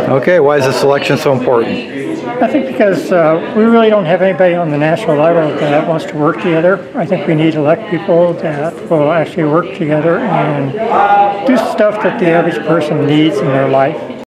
Okay, why is this election so important? I think because we really don't have anybody on the national level that wants to work together. I think we need to elect people that will actually work together and do stuff that the average person needs in their life.